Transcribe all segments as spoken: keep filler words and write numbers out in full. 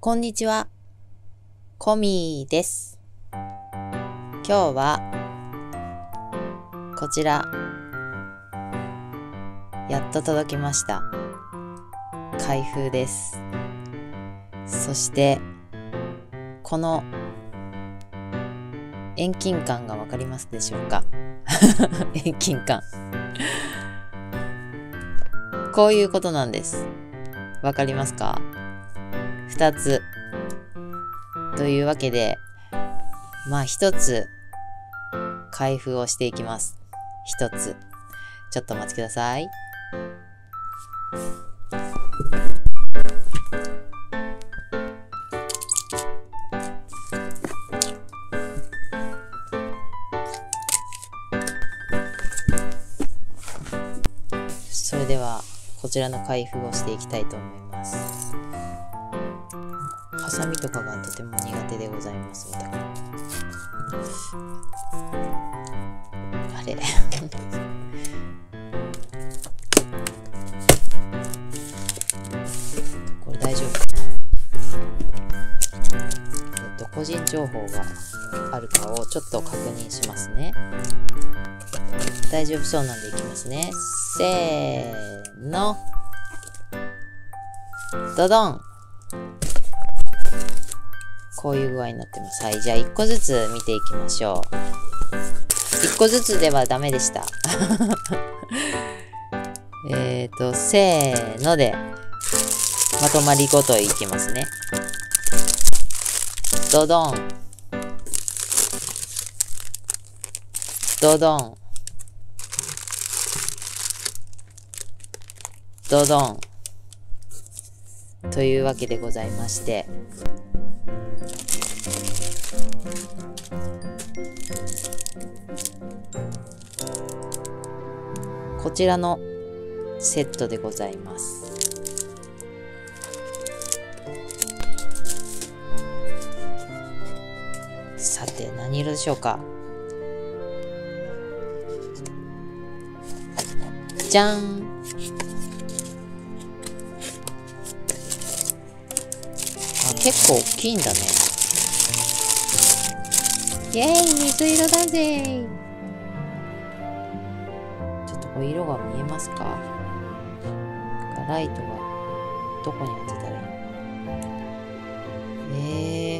こんにちは、コミーです。今日はこちらやっと届きました。開封です。そしてこの遠近感がわかりますでしょうか？遠近感。こういうことなんです。わかりますか？二つ。というわけで、まあ一つ開封をしていきます。一つ。ちょっとお待ちください。それではこちらの開封をしていきたいと思います。ハサミとかがとても苦手でございます。あれこれ大丈夫？えっと個人情報があるかをちょっと確認しますね。大丈夫そうなんでいきますね。せーの。ドドン。こういう具合になってます。はい。じゃあいっこずつ見ていきましょう。いっこずつではダメでした。えっと、せーので、まとまりごといきますね。ドドン。ドドン。ドドン。というわけでございまして、こちらのセットでございます。さて、何色でしょうか？じゃん！あ、結構大きいんだね。イェーイ！水色だぜ！色が見えますか？ライトがどこに当てたらいいのか。え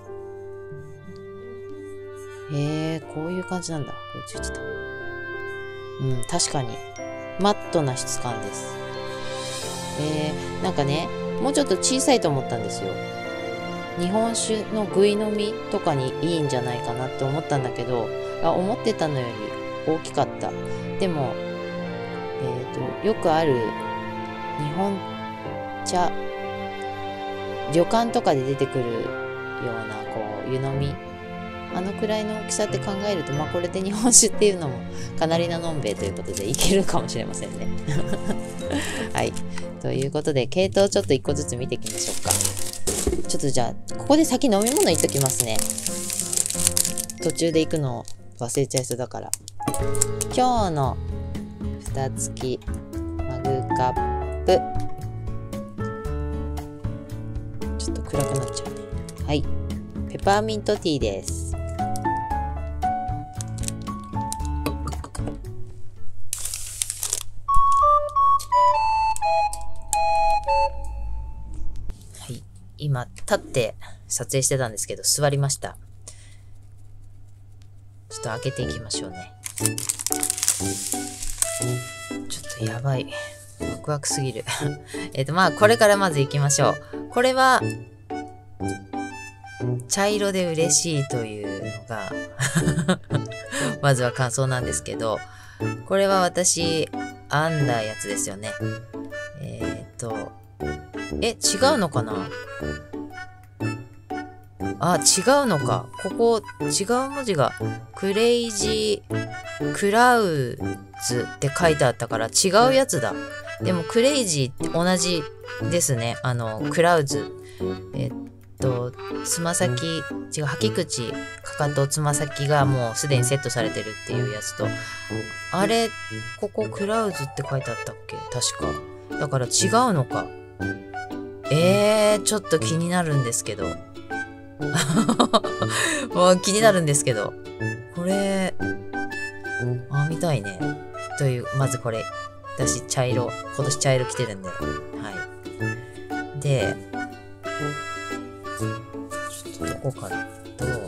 ー、えー、こういう感じなんだ。これついてた。うん、確かにマットな質感です。えー、なんかね、もうちょっと小さいと思ったんですよ。日本酒のぐい飲みとかにいいんじゃないかなって思ったんだけど、あ、思ってたのより大きかった。でもえーと、よくある日本茶、旅館とかで出てくるようなこう湯飲み、あのくらいの大きさって考えると、まあこれで日本酒っていうのもかなりなのんべえということでいけるかもしれませんね。はい。ということで、系統ちょっと一個ずつ見ていきましょうか。ちょっとじゃあ、ここで先飲み物いっときますね。途中で行くのを忘れちゃいそうだから。今日の蓋付きマグカップ、ちょっと暗くなっちゃうね。はい、ペパーミントティーです。はい、今立って撮影してたんですけど座りました。ちょっと開けていきましょうね。ちょっとやばい。ワクワクすぎる。えっと、まあ、これからまず行きましょう。これは、茶色で嬉しいというのが、まずは感想なんですけど、これは私、編んだやつですよね。えっと、え、違うのかな？あ、違うのか。ここ、違う文字が、クレイジークラウズって書いてあったから違うやつだ。でも、クレイジーって同じですね。あの、クラウズ。えっと、つま先、違う、履き口、かかと、つま先がもうすでにセットされてるっていうやつと、あれ、ここクラウズって書いてあったっけ？確か。だから違うのか。 えー、ちょっと気になるんですけど。もう気になるんですけど。これ、あ、見たいね。という、まずこれ。私、茶色。今年茶色着てるんで。はい。で、ちょっとどこからと、ちょっ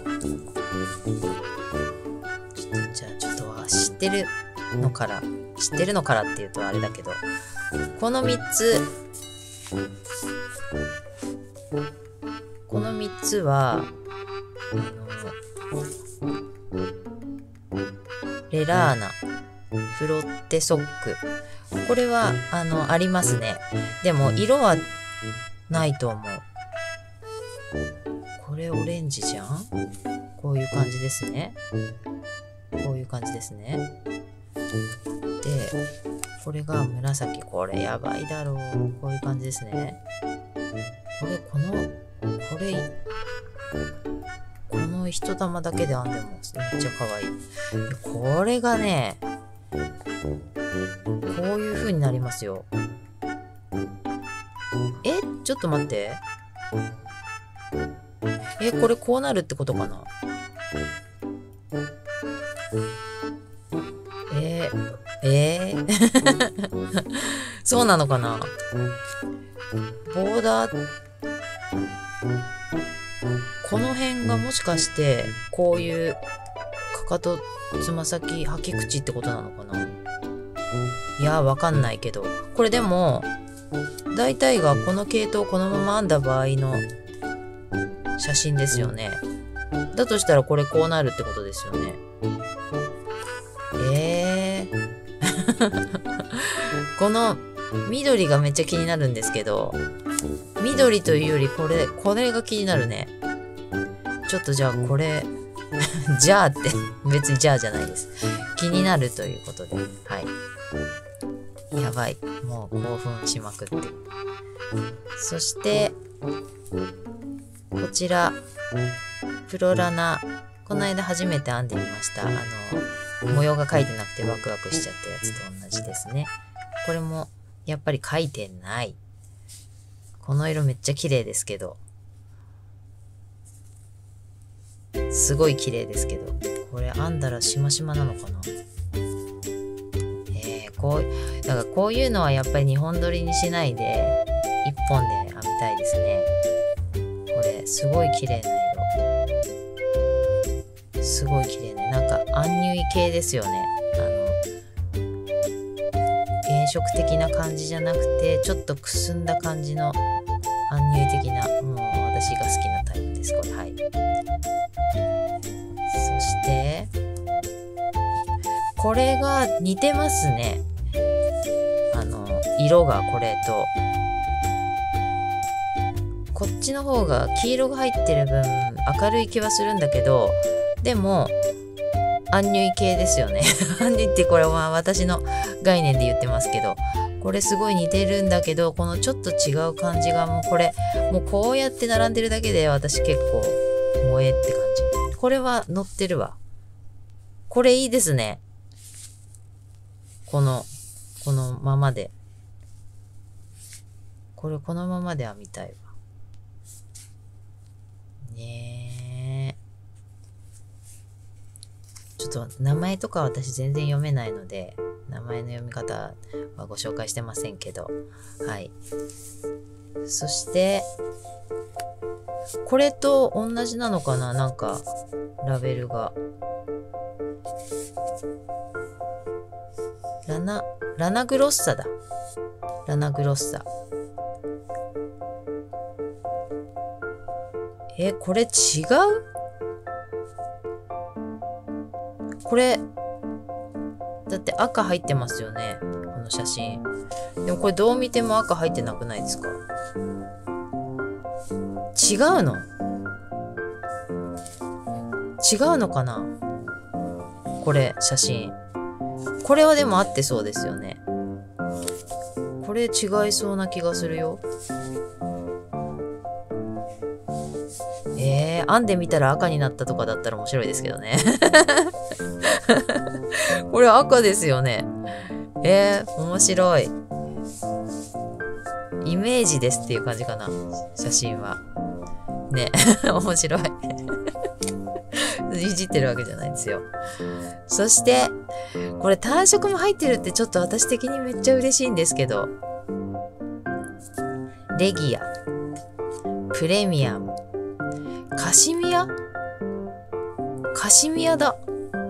と、じゃあちょっと、知ってるのから、知ってるのからっていうとあれだけど、このみっつ、このみっつは、あの、レラーナ、フロッテソック。これは、あの、ありますね。でも、色はないと思う。これオレンジじゃん？こういう感じですね。こういう感じですね。で、これが紫。これやばいだろう。こういう感じですね。これ、この、これ、この一玉だけで編んでもめっちゃ可愛い。これがね、こういう風になりますよ。え、ちょっと待って。え、これこうなるってことかな？えー、えー、そうなのかな？ボーダー、この辺がもしかして、こういう、かかと、つま先、履き口ってことなのかな？いや、わかんないけど。これでも、大体がこの系統このまま編んだ場合の写真ですよね。だとしたらこれこうなるってことですよね。えー。この緑がめっちゃ気になるんですけど、緑というよりこれ、これが気になるね。ちょっとじゃあこれ、じゃあって別にじゃあじゃないです。気になるということで。はい。やばい。もう興奮しまくって。そして、こちら、プロラナ。この間初めて編んでみました。あの、模様が描いてなくてワクワクしちゃったやつと同じですね。これも、やっぱり描いてない。この色めっちゃ綺麗ですけど。すごい綺麗ですけど。これ編んだらしましまなのかな？えー、こう、だからこういうのはやっぱりにほん撮りにしないで、いっぽんで編みたいですね。これ、すごい綺麗な色。すごい綺麗ね。なんか、アンニュイ系ですよね。あの、原色的な感じじゃなくて、ちょっとくすんだ感じのアンニュイ的な、もう私が好きなタイプです。これ、はい。そして、これが似てますね。あの、色がこれと。こっちの方が黄色が入ってる分明るい気はするんだけど、でも、アンニュイ系ですよね。アンニュイってこれは私の概念で言ってますけど、これすごい似てるんだけど、このちょっと違う感じがもうこれ、もうこうやって並んでるだけで私結構萌えって感じ。これは乗ってるわ。これいいですね。この、このままで。これこのままで編みたいわ。ねえ。ちょっと名前とか私全然読めないので、名前の読み方はご紹介してませんけど。はい。そして、これと同じなのかな？なんか、ラベルが。ラナ、ラナグロッサだ。ラナグロッサ。え、これ違う？これ、だって赤入ってますよね。この写真。でもこれどう見ても赤入ってなくないですか？違うの？違うのかな？これ、写真。これはでも合ってそうですよね。これ違いそうな気がするよ。えー、編んでみたら赤になったとかだったら面白いですけどね。これ赤ですよね。えー、面白い。 イメージですっていう感じかな。写真は。ね。面白い。いじってるわけじゃないんですよ。そして、これ単色も入ってるってちょっと私的にめっちゃ嬉しいんですけど。レギア。プレミアム。カシミヤカシミヤだ。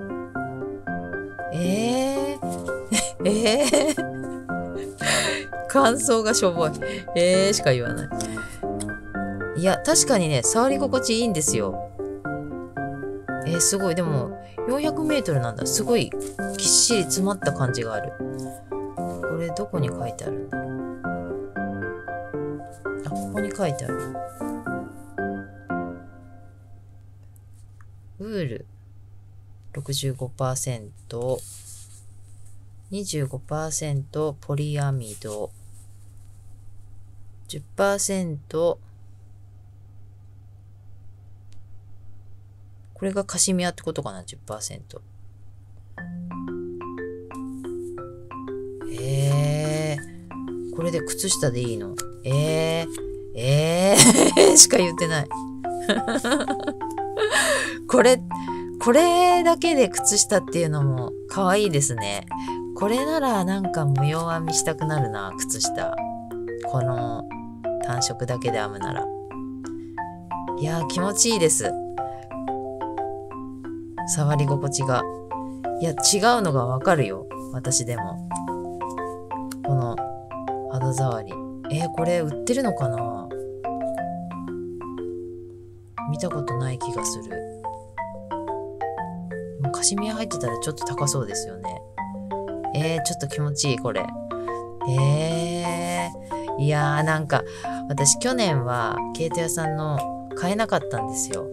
えー。えー。感想がしょぼい。えーしか言わない。いや、確かにね、触り心地いいんですよ。えー、すごい。でも、よんひゃくメートルなんだ。すごい、ぎっしり詰まった感じがある。これ、どこに書いてあるんだろう。あ、ここに書いてある。ウール、ろくじゅうごパーセント、にじゅうごパーセント ポリアミド、じゅっパーセント、これがカシミヤってことかな ?じゅっパーセント。えー、これで靴下でいいの？えー、えー、しか言ってない。これ、これだけで靴下っていうのも可愛いですね。これならなんか模様編みしたくなるな、靴下。この単色だけで編むなら。いやー気持ちいいです。触り心地が。いや、違うのがわかるよ。私でも。この肌触り。えー、これ売ってるのかな？見たことない気がする。もうカシミヤ入ってたらちょっと高そうですよね。えー、ちょっと気持ちいい、これ。えー、いやーなんか、私去年は毛糸屋さんの買えなかったんですよ。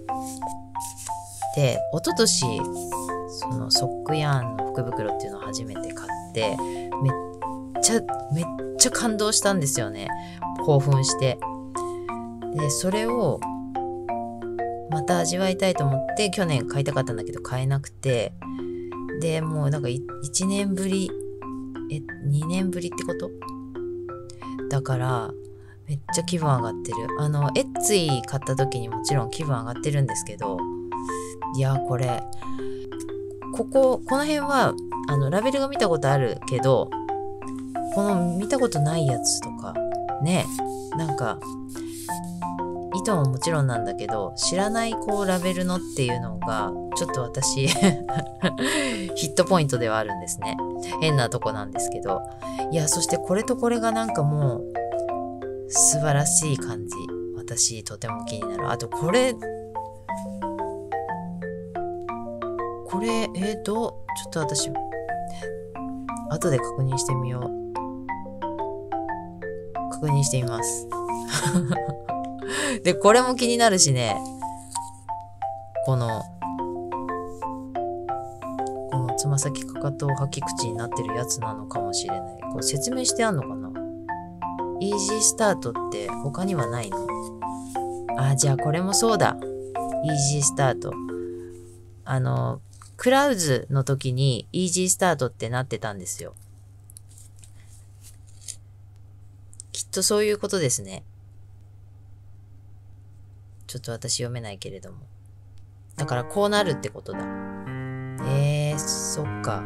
で、一昨年、そのソックヤーンの福袋っていうのを初めて買って、めっちゃ、めっちゃ感動したんですよね。興奮して。で、それを、また味わいたいと思って、去年買いたかったんだけど買えなくて、で、もうなんかいちねんぶり、え、にねんぶりってことだから、めっちゃ気分上がってる。あの、エッツイ買った時にもちろん気分上がってるんですけど、いやこれこここの辺はあのラベルが見たことあるけど、この見たことないやつとかね、なんか糸ももちろんなんだけど、知らないこうラベルのっていうのがちょっと私ヒットポイントではあるんですね。変なとこなんですけど、いやそしてこれとこれがなんかもう素晴らしい感じ。私とても気になる。あとこれこれ、えー、どう、ちょっと私、後で確認してみよう。確認してみます。で、これも気になるしね。この、このつま先かかと履き口になってるやつなのかもしれない。これ説明してあんのかな？イージースタートって他にはないの？あ、じゃあこれもそうだ。イージースタート。あの、クラウズの時にイージースタートってなってたんですよ。きっとそういうことですね。ちょっと私読めないけれども。だからこうなるってことだ。えー、そっか。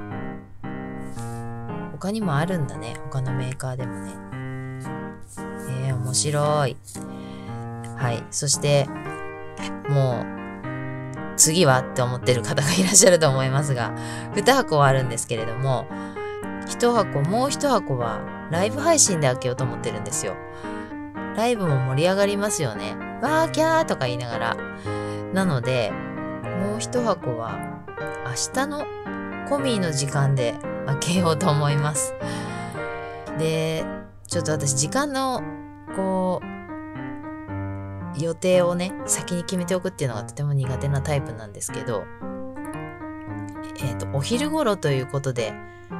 他にもあるんだね。他のメーカーでもね。えー、面白い。はい。そして、もう、次はって思ってる方がいらっしゃると思いますが、に箱はあるんですけれども、いち箱、もういち箱はライブ配信で開けようと思ってるんですよ。ライブも盛り上がりますよね。わーキャーとか言いながら。なので、もういち箱は明日のコミーの時間で開けようと思います。で、ちょっと私時間の、こう、予定をね、先に決めておくっていうのがとても苦手なタイプなんですけど、えっと、お昼頃ということで、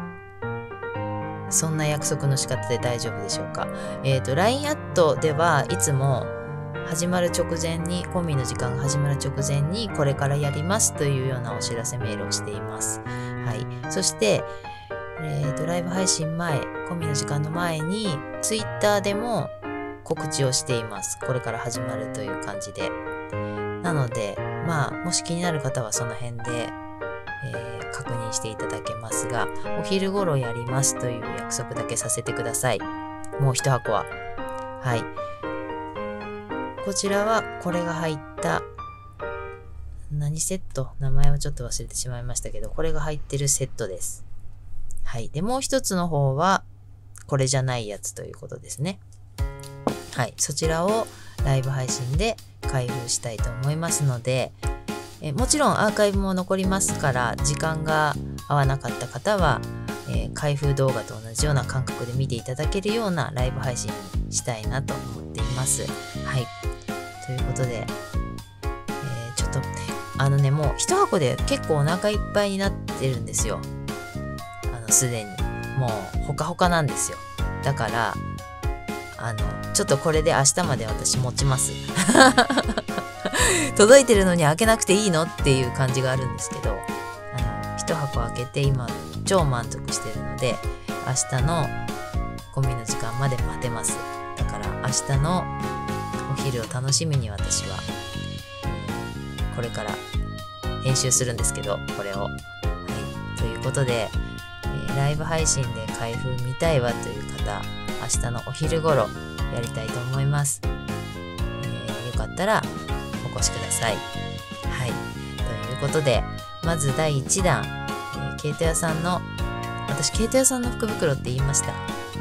そんな約束の仕方で大丈夫でしょうか。えっと、ライン アットではいつも始まる直前に、コミの時間が始まる直前に、これからやりますというようなお知らせメールをしています。はい。そして、 えーと、ライブ配信前、コミの時間の前に、ツイッターでも告知をしています。これから始まるという感じで。なので、まあ、もし気になる方はその辺で、えー、確認していただけますが、お昼頃やりますという約束だけさせてください。もう一箱は。はい。こちらは、これが入った、何セット？名前はちょっと忘れてしまいましたけど、これが入ってるセットです。はい。で、もう一つの方は、これじゃないやつということですね。はい。そちらをライブ配信で開封したいと思いますので、えもちろんアーカイブも残りますから、時間が合わなかった方は、えー、開封動画と同じような感覚で見ていただけるようなライブ配信にしたいなと思っています。はい。ということで、えー、ちょっと、あのね、もう一箱で結構お腹いっぱいになってるんですよ。あの、すでに。もう、ほかほかなんですよ。だから、あの、ちょっとこれで明日まで私持ちます。届いてるのに開けなくていいのっていう感じがあるんですけど、あの、一箱開けて今、超満足してるので、明日のコミの時間まで待てます。だから明日のお昼を楽しみに私は、これから編集するんですけど、これを。はい。ということで、えー、ライブ配信で開封見たいわという方、明日のお昼頃やりたいと思います。えー、よかったらお越しください。はい。ということで、まずだいいちだん、えー、ケイト屋さんの、私ケイト屋さんの福袋って言いました。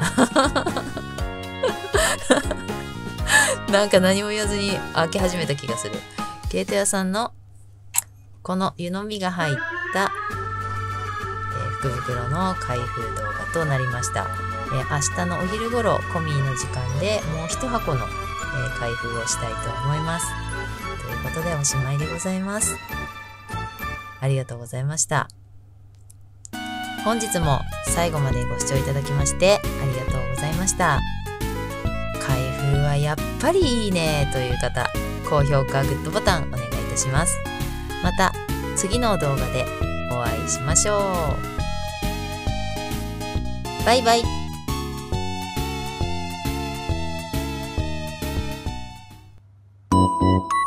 なんか何も言わずに開け始めた気がする。ケイト屋さんのこの湯飲みが入った、えー、福袋の開封動画となりました。えー、明日のお昼頃コミーの時間でもう一箱の、えー、開封をしたいと思います。ということでおしまいでございます。ありがとうございました。本日も最後までご視聴いただきましてありがとうございました。開封はやっぱりいいねという方、高評価、グッドボタンお願いいたします。また次の動画でお会いしましょう。バイバイ。 you